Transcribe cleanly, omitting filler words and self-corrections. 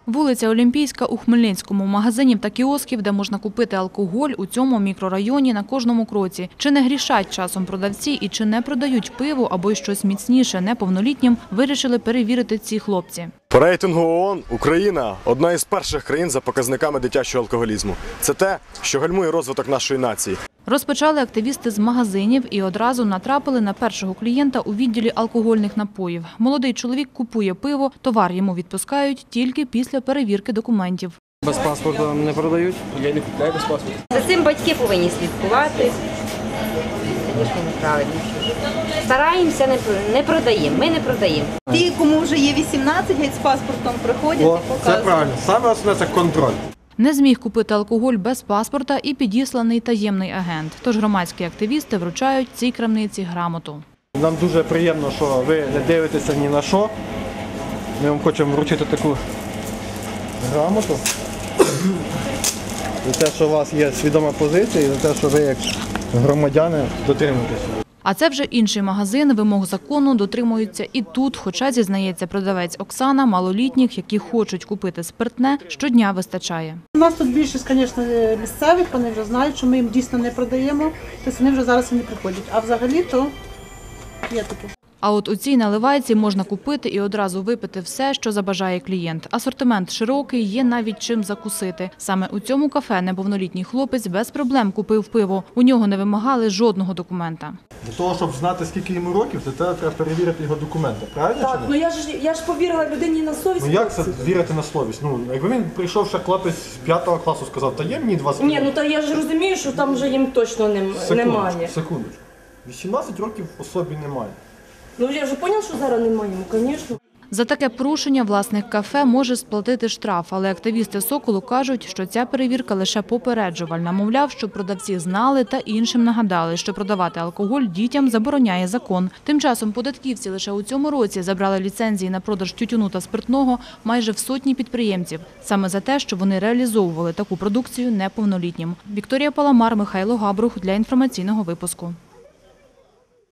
Вулиця Олімпійська у Хмельницькому. Магазинів та кіосків, де можна купити алкоголь, у цьому мікрорайоні на кожному кроці. Чи не грішать часом продавці і чи не продають пиво або й щось міцніше неповнолітнім, вирішили перевірити ці хлопці. По рейтингу ООН Україна – одна із перших країн за показниками дитячого алкоголізму. Це те, що гальмує розвиток нашої нації. Розпочали активісти з магазинів і одразу натрапили на першого клієнта у відділі алкогольних напоїв. Молодий чоловік купує пиво, товар йому відпускають тільки після перевірки документів. Без паспорту не продають? Я не купляю без паспорту. За цим батьки повинні слідкувати. Звісно, неправильно. Стараємося, не продаємо, ми не продаємо. Ті, кому вже є 18, геть з паспортом приходять і показують. Це правильно. Саме основне – це контроль. Не зміг купити алкоголь без паспорта і підісланий таємний агент. Тож громадські активісти вручають цій крамниці грамоту. Нам дуже приємно, що ви не дивитеся ні на що. Ми вам хочемо вручити таку грамоту. За те, що у вас є свідома позиція і за те, що ви як громадяни дотримуєтеся. А це вже інший магазин, вимог закону дотримуються і тут, хоча, зізнається продавець Оксана, малолітніх, які хочуть купити спиртне, щодня вистачає. У нас тут більшість, звісно, місцевих, вони вже знають, що ми їм дійсно не продаємо, тобто вони вже зараз не приходять. А взагалі то є таке. А от у цій наливайці можна купити і одразу випити все, що забажає клієнт. Асортимент широкий, є навіть чим закусити. Саме у цьому кафе неповнолітній хлопець без проблем купив пиво. У нього не вимагали жодного документа. Для того, щоб знати, скільки йому років, то треба перевірити його документи, правильно? Так, ну я ж повірила людині на совість. Ну як це вірити на словість? Ну, якби він прийшов ще хлопець з 5 класу, сказав, та є мені 20 років. Ні, ну то я ж розумію, що там вже їм точно немає. Секундочку. 18 років особі немає. Ну я вже зрозумів, що зараз немає, ну, звісно. За таке порушення власник кафе може сплатити штраф, але активісти «Соколу» кажуть, що ця перевірка лише попереджувальна. Мовляв, що продавці знали та іншим нагадали, що продавати алкоголь дітям забороняє закон. Тим часом податківці лише у цьому році забрали ліцензії на продаж тютюну та спиртного майже в сотні підприємців. Саме за те, що вони реалізовували таку продукцію неповнолітнім. Вікторія Паламар, Михайло Габрух для інформаційного випуску.